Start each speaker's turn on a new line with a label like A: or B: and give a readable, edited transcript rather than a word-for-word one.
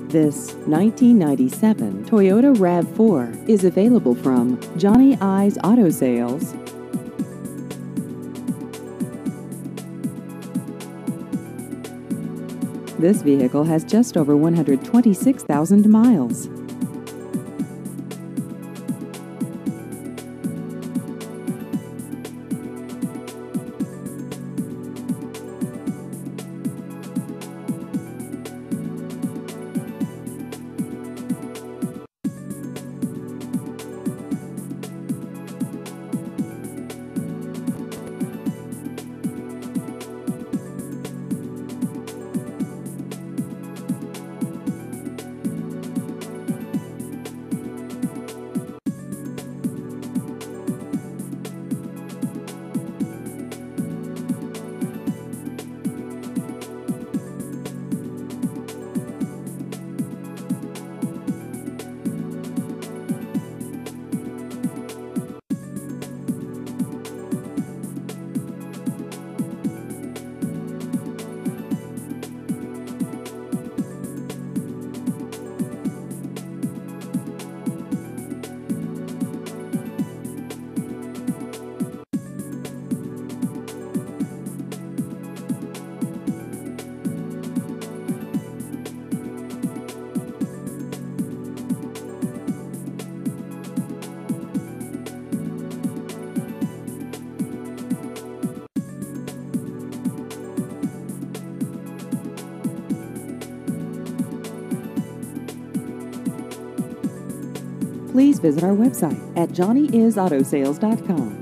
A: This 1997 Toyota RAV4 is available from Johnny I's Auto Sales. This vehicle has just over 126,000 miles. Please visit our website at johnnyisautosales.com.